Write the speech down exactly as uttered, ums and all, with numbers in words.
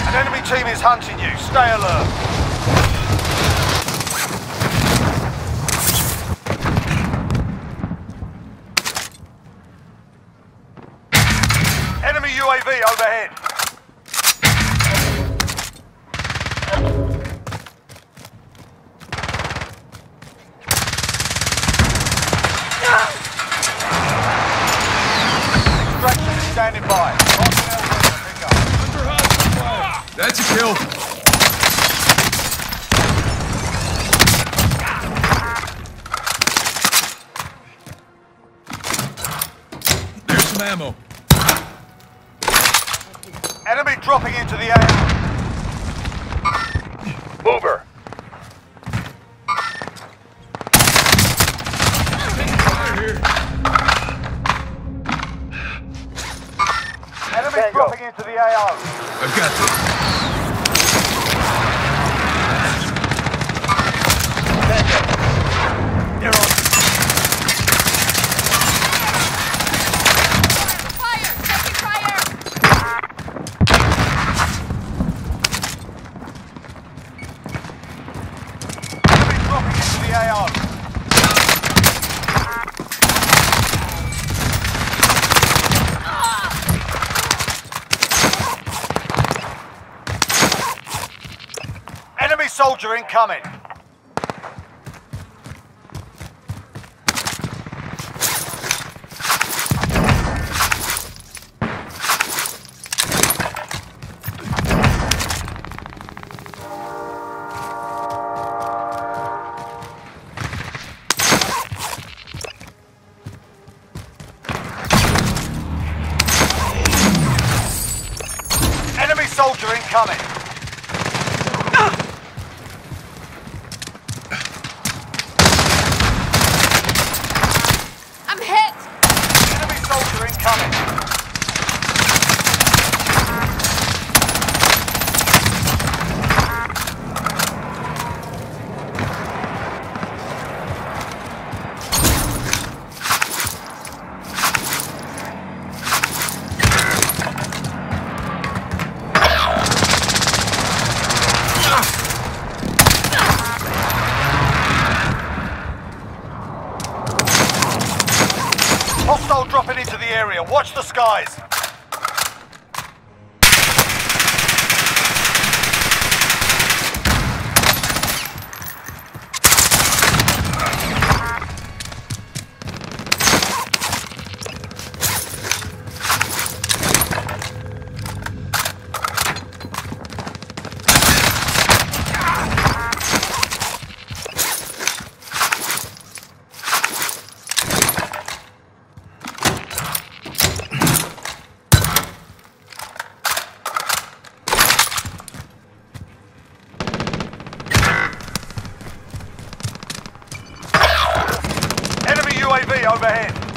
An enemy team is hunting you. Stay alert. Enemy U A V overhead. Extraction is standing by. That's a kill. There's some ammo. Enemy dropping into the air. Mover. Fire here. Enemy dropping into the A O. I've got this. They're on. Fire! Taking fire! Enemy dropping into the A O. Enemy soldier incoming. Enemy soldier incoming. I'm hit! Enemy soldier incoming. Hostile dropping into the area. Watch the skies. Enemy U A V overhead.